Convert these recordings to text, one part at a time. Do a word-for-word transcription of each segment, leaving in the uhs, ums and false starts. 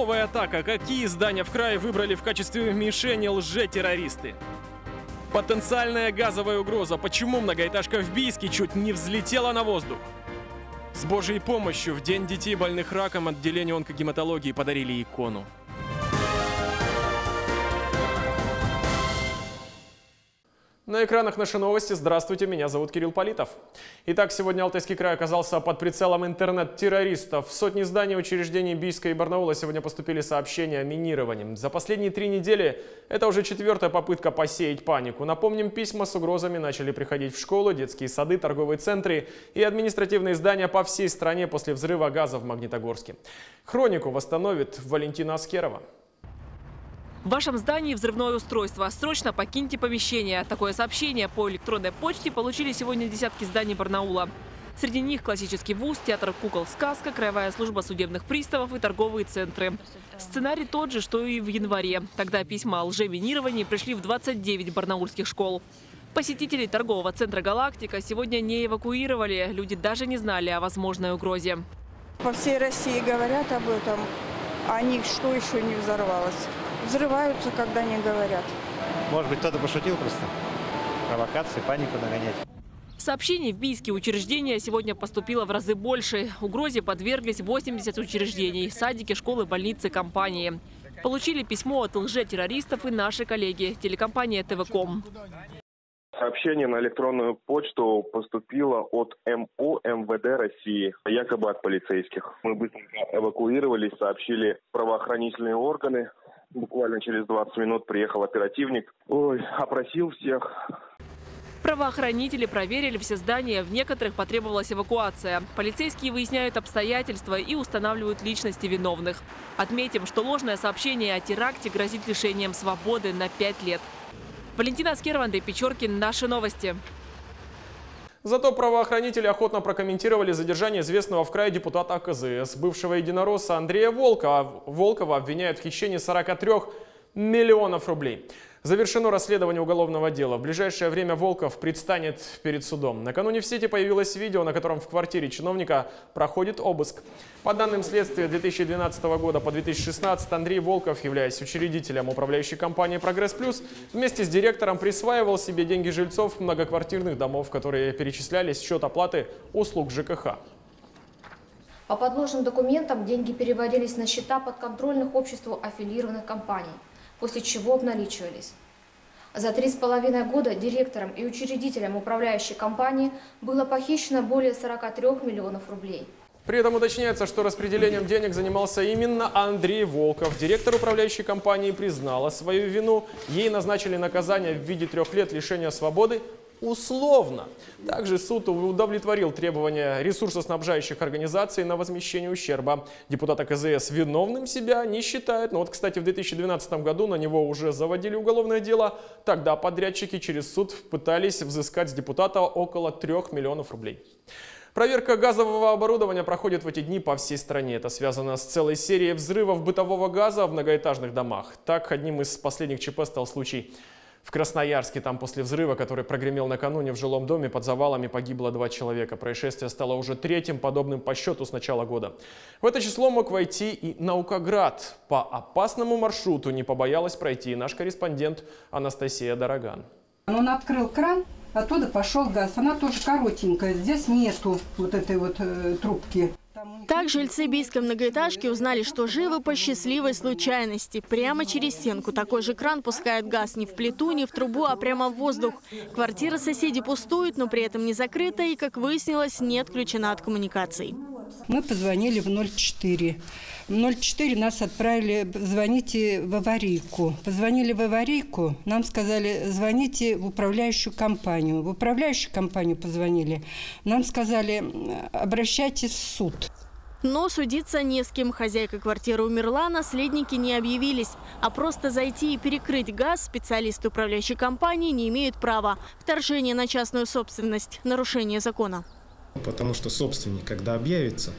Новая атака. Какие здания в крае выбрали в качестве мишени лже-террористы? Потенциальная газовая угроза. Почему многоэтажка в Бийске чуть не взлетела на воздух? С Божьей помощью в День детей, больных раком, отделению онкогематологии подарили икону. На экранах наши новости. Здравствуйте, меня зовут Кирилл Политов. Итак, сегодня Алтайский край оказался под прицелом интернет-террористов. В сотни зданий учреждений Бийска и Барнаула сегодня поступили сообщения о минировании. За последние три недели это уже четвертая попытка посеять панику. Напомним, письма с угрозами начали приходить в школы, детские сады, торговые центры и административные здания по всей стране после взрыва газа в Магнитогорске. Хронику восстановит Валентина Аскерова. В вашем здании взрывное устройство. Срочно покиньте помещение. Такое сообщение по электронной почте получили сегодня десятки зданий Барнаула. Среди них классический вуз, театр кукол «Сказка», краевая служба судебных приставов и торговые центры. Сценарий тот же, что и в январе. Тогда письма о лжеминировании пришли в двадцать девять барнаульских школ. Посетителей торгового центра «Галактика» сегодня не эвакуировали. Люди даже не знали о возможной угрозе. По всей России говорят об этом, а них что еще не взорвалось? Взрываются, когда не говорят. Может быть, кто-то пошутил просто. Провокации, панику нагонять. Сообщений в бийские учреждения сегодня поступило в разы больше. Угрозе подверглись восемьдесят учреждений, садики, школы, больницы, компании. Получили письмо от лже-террористов и наши коллеги, телекомпания тэ вэ ком. Сообщение на электронную почту поступило от эм о эм вэ дэ России, якобы от полицейских. Мы быстро эвакуировались, сообщили правоохранительные органы. Буквально через двадцать минут приехал оперативник. Ой, опросил всех. Правоохранители проверили все здания, в некоторых потребовалась эвакуация. Полицейские выясняют обстоятельства и устанавливают личности виновных. Отметим, что ложное сообщение о теракте грозит лишением свободы на пять лет. Валентина Аскерова, Андрей Печоркин. Наши новости. Зато правоохранители охотно прокомментировали задержание известного в крае депутата а ка зэ эс. Бывшего единоросса Андрея Волкова, Волкова обвиняют в хищении сорока трёх миллионов рублей. Завершено расследование уголовного дела. В ближайшее время Волков предстанет перед судом. Накануне в сети появилось видео, на котором в квартире чиновника проходит обыск. По данным следствия, с две тысячи двенадцатого года по две тысячи шестнадцатый Андрей Волков, являясь учредителем управляющей компании «Прогресс Плюс», вместе с директором присваивал себе деньги жильцов многоквартирных домов, которые перечислялись в счет оплаты услуг жэ ка ха. По подложным документам деньги переводились на счета подконтрольных обществу аффилированных компаний, после чего обналичивались. За три с половиной года директором и учредителем управляющей компании было похищено более сорока трёх миллионов рублей. При этом уточняется, что распределением денег занимался именно Андрей Волков. Директор управляющей компании признала свою вину. Ей назначили наказание в виде трех лет лишения свободы условно. Также суд удовлетворил требования ресурсоснабжающих организаций на возмещение ущерба. Депутат а ка зэ эс виновным себя не считает. Но вот, кстати, в две тысячи двенадцатом году на него уже заводили уголовное дело. Тогда подрядчики через суд пытались взыскать с депутата около трёх миллионов рублей. Проверка газового оборудования проходит в эти дни по всей стране. Это связано с целой серией взрывов бытового газа в многоэтажных домах. Так, одним из последних че пэ стал случай в Красноярске. Там после взрыва, который прогремел накануне в жилом доме, под завалами погибло два человека. Происшествие стало уже третьим подобным по счету с начала года. В это число мог войти и Наукоград. По опасному маршруту не побоялась пройти и наш корреспондент Анастасия Дороган. Он открыл кран, оттуда пошел газ. Она тоже коротенькая, здесь нету вот этой вот э, трубки. Так жильцы бийской многоэтажки узнали, что живы по счастливой случайности. Прямо через стенку такой же кран пускает газ не в плиту, не в трубу, а прямо в воздух. Квартира соседей пустует, но при этом не закрыта и, как выяснилось, не отключена от коммуникаций. Мы позвонили в ноль четыре. В ноль четыре нас отправили, звоните в аварийку. Позвонили в аварийку, нам сказали, звоните в управляющую компанию. В управляющую компанию позвонили, нам сказали, обращайтесь в суд. Но судиться не с кем. Хозяйка квартиры умерла, наследники не объявились. А просто зайти и перекрыть газ специалисты управляющей компании не имеют права. Вторжение на частную собственность – нарушение закона. Потому что собственник, когда объявится,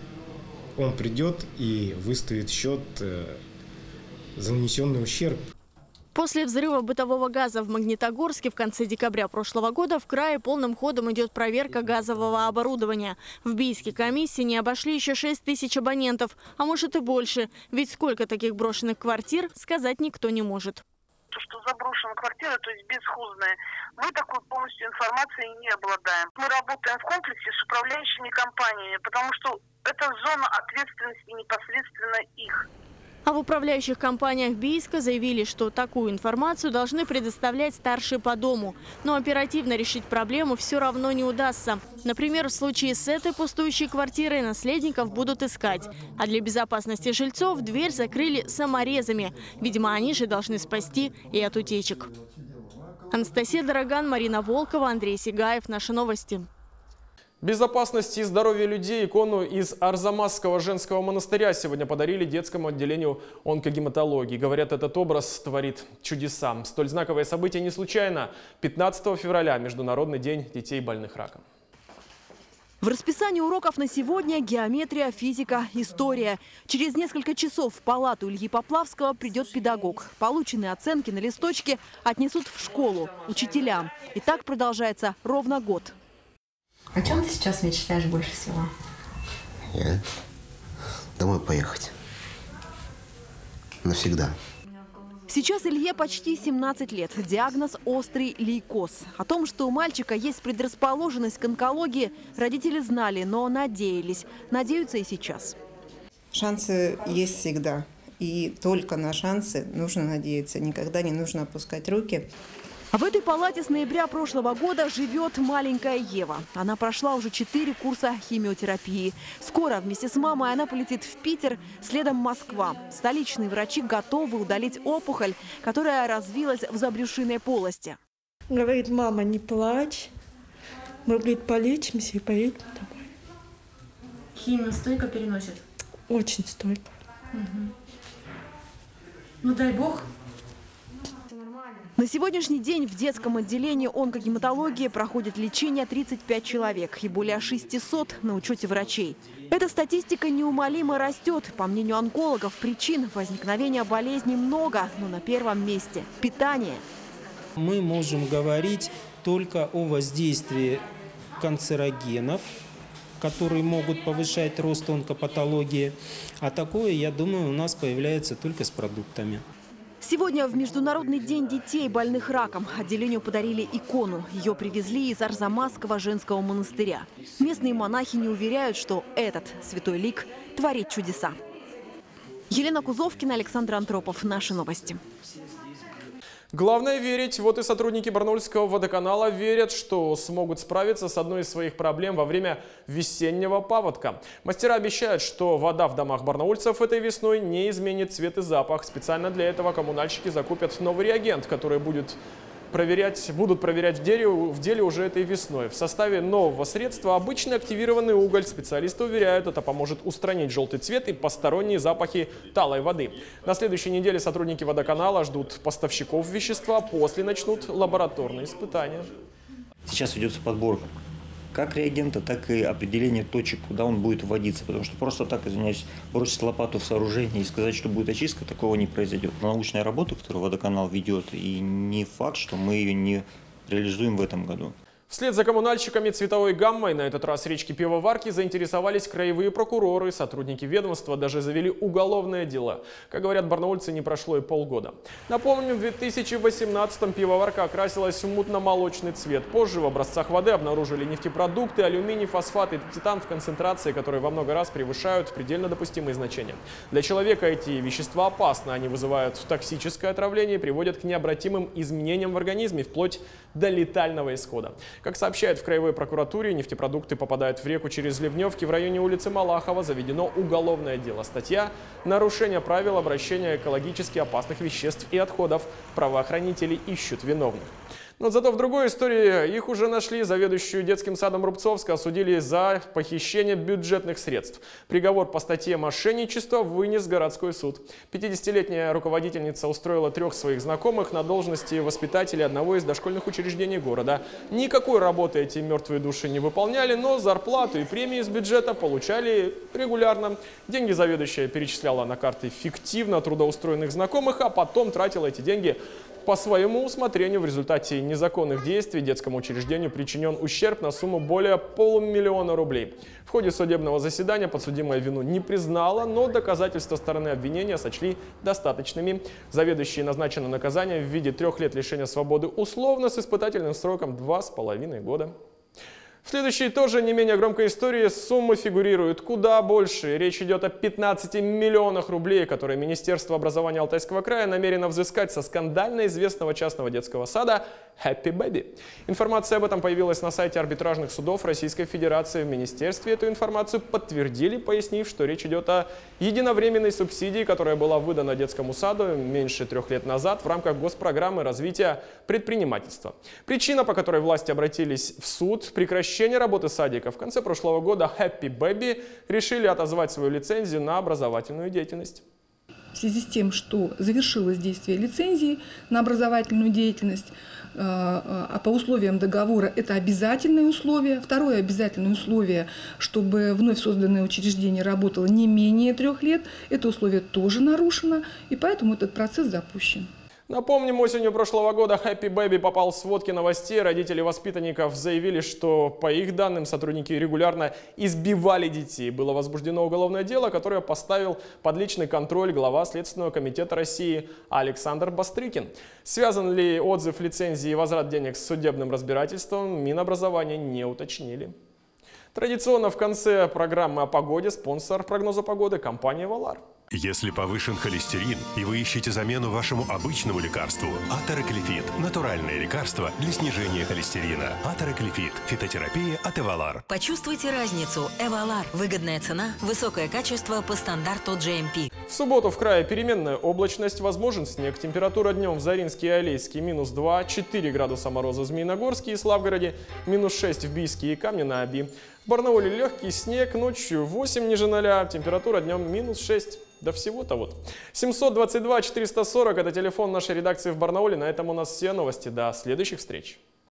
он придет и выставит счет за нанесенный ущерб. После взрыва бытового газа в Магнитогорске в конце декабря прошлого года в крае полным ходом идет проверка газового оборудования. В Бийске комиссии не обошли еще шесть тысяч абонентов, а может и больше. Ведь сколько таких брошенных квартир, сказать никто не может. То, что заброшена квартира, то есть безхозная, мы такой полностью информацией не обладаем. Мы работаем в комплексе с управляющими компаниями, потому что это зона ответственности непосредственно их. А в управляющих компаниях Бийска заявили, что такую информацию должны предоставлять старшие по дому. Но оперативно решить проблему все равно не удастся. Например, в случае с этой пустующей квартирой наследников будут искать. А для безопасности жильцов дверь закрыли саморезами. Видимо, они же должны спасти и от утечек. Анастасия Дороган, Марина Волкова, Андрей Сигаев. Наши новости. Безопасности и здоровья людей икону из Арзамасского женского монастыря сегодня подарили детскому отделению онкогематологии. Говорят, этот образ творит чудеса. Столь знаковое событие не случайно. пятнадцатого февраля – Международный день детей больных раком. В расписании уроков на сегодня геометрия, физика, история. Через несколько часов в палату Ильи Поплавского придет педагог. Полученные оценки на листочке отнесут в школу, учителям. И так продолжается ровно год. О чем ты сейчас мечтаешь больше всего? Я? Домой поехать. Навсегда. Сейчас Илье почти семнадцать лет. Диагноз – острый лейкоз. О том, что у мальчика есть предрасположенность к онкологии, родители знали, но надеялись. Надеются и сейчас. Шансы есть всегда. И только на шансы нужно надеяться. Никогда не нужно опускать руки. В этой палате с ноября прошлого года живет маленькая Ева. Она прошла уже четыре курса химиотерапии. Скоро вместе с мамой она полетит в Питер, следом Москва. Столичные врачи готовы удалить опухоль, которая развилась в забрюшинной полости. Говорит: мама, не плачь. Мы, говорит, полечимся и поедем домой. Химию стойко переносит? Очень стойко. Угу. Ну дай бог. На сегодняшний день в детском отделении онкогематологии проходит лечение тридцать пять человек и более шестисот на учете врачей. Эта статистика неумолимо растет. По мнению онкологов, причин возникновения болезни много, но на первом месте – питание. Мы можем говорить только о воздействии канцерогенов, которые могут повышать рост онкопатологии. А такое, я думаю, у нас появляется только с продуктами. Сегодня в Международный день детей больных раком отделению подарили икону. Ее привезли из Арзамасского женского монастыря. Местные монахини уверяют, что этот святой лик творит чудеса. Елена Кузовкина, Александр Антропов. Наши новости. Главное верить. Вот и сотрудники Барнаульского водоканала верят, что смогут справиться с одной из своих проблем во время весеннего паводка. Мастера обещают, что вода в домах барнаульцев этой весной не изменит цвет и запах. Специально для этого коммунальщики закупят новый реагент, который будет проверять, будут проверять в деле, в деле уже этой весной. В составе нового средства обычный активированный уголь. Специалисты уверяют, это поможет устранить желтый цвет и посторонние запахи талой воды. На следующей неделе сотрудники водоканала ждут поставщиков вещества. После начнут лабораторные испытания. Сейчас ведется подборка как реагента, так и определение точек, куда он будет вводиться. Потому что просто так, извиняюсь, бросить лопату в сооружение и сказать, что будет очистка, такого не произойдет. Научная работа, которую водоканал ведет, и не факт, что мы ее не реализуем в этом году. Вслед за коммунальщиками цветовой гаммой, на этот раз речки Пивоварки, заинтересовались краевые прокуроры. Сотрудники ведомства даже завели уголовное дело. Как говорят барнаульцы, не прошло и полгода. Напомним, в две тысячи восемнадцатом Пивоварка окрасилась в мутно-молочный цвет. Позже в образцах воды обнаружили нефтепродукты, алюминий, фосфат и титан в концентрации, которые во много раз превышают предельно допустимые значения. Для человека эти вещества опасны. Они вызывают токсическое отравление и приводят к необратимым изменениям в организме, вплоть до летального исхода. Как сообщают в краевой прокуратуре, нефтепродукты попадают в реку через Ливневки в районе улицы Малахова. Заведено уголовное дело. Статья «Нарушение правил обращения экологически опасных веществ и отходов». Правоохранители ищут виновных. Но зато в другой истории их уже нашли. Заведующую детским садом Рубцовска осудили за похищение бюджетных средств. Приговор по статье «Мошенничество» вынес городской суд. пятидесятилетняя руководительница устроила трех своих знакомых на должности воспитателя одного из дошкольных учреждений города. Никакой работы эти мертвые души не выполняли, но зарплату и премии из бюджета получали регулярно. Деньги заведующая перечисляла на карты фиктивно трудоустроенных знакомых, а потом тратила эти деньги по своему усмотрению. В результате незаконных действий детскому учреждению причинен ущерб на сумму более полумиллиона рублей. В ходе судебного заседания подсудимая вину не признала, но доказательства стороны обвинения сочли достаточными. Заведующей назначено наказание в виде трех лет лишения свободы условно с испытательным сроком два с половиной года. В следующей тоже не менее громкой истории суммы фигурируют куда больше. Речь идет о пятнадцати миллионах рублей, которые Министерство образования Алтайского края намерено взыскать со скандально известного частного детского сада Happy Baby. Информация об этом появилась на сайте арбитражных судов Российской Федерации. В министерстве эту информацию подтвердили, пояснив, что речь идет о единовременной субсидии, которая была выдана детскому саду меньше трех лет назад в рамках госпрограммы развития предпринимательства. Причина, по которой власти обратились в суд – прекращение работы садика. В конце прошлого года Happy Baby решили отозвать свою лицензию на образовательную деятельность. В связи с тем, что завершилось действие лицензии на образовательную деятельность, а по условиям договора это обязательное условие. Второе обязательное условие, чтобы вновь созданное учреждение работало не менее трех лет, это условие тоже нарушено, и поэтому этот процесс запущен. Напомним, осенью прошлого года Happy Baby попал в сводки новостей. Родители воспитанников заявили, что, по их данным, сотрудники регулярно избивали детей. Было возбуждено уголовное дело, которое поставил под личный контроль глава Следственного комитета России Александр Бастрыкин. Связан ли отзыв лицензии и возврат денег с судебным разбирательством, Минобразования не уточнили. Традиционно в конце программы о погоде спонсор прогноза погоды – компания «Валар». Если повышен холестерин и вы ищете замену вашему обычному лекарству, Атероклифит – натуральное лекарство для снижения холестерина. Атероклифит – фитотерапия от Эвалар. Почувствуйте разницу. Эвалар. Выгодная цена, высокое качество по стандарту джи эм пи. В субботу в крае переменная облачность, возможен снег. Температура днем в Заринске и Алейске минус два, четыре градуса мороза в Змеиногорске и Славгороде, минус шесть в Бийске и Камне-на-Оби. В Барнауле легкий снег, ночью восемь ниже ноля, температура днем минус шесть. Да всего-то вот. семьсот двадцать два четыреста сорок – это телефон нашей редакции в Барнауле. На этом у нас все новости. До следующих встреч.